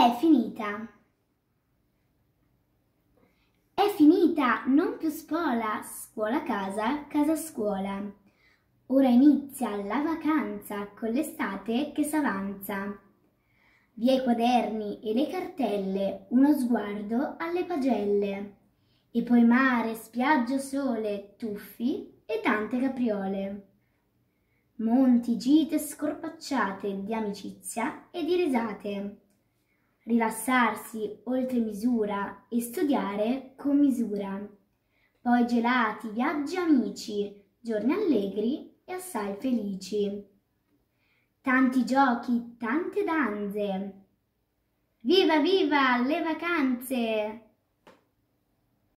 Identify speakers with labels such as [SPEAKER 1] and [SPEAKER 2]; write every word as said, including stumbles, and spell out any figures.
[SPEAKER 1] È finita. È finita, non più scuola, scuola casa, casa scuola. Ora inizia la vacanza con l'estate che s'avanza. Via i quaderni e le cartelle, uno sguardo alle pagelle. E poi mare, spiaggia, sole, tuffi e tante capriole. Monti, gite scorpacciate di amicizia e di risate. Rilassarsi oltre misura e studiare con misura. Poi gelati, viaggi amici, giorni allegri e assai felici. Tanti giochi, tante danze. Viva viva le vacanze!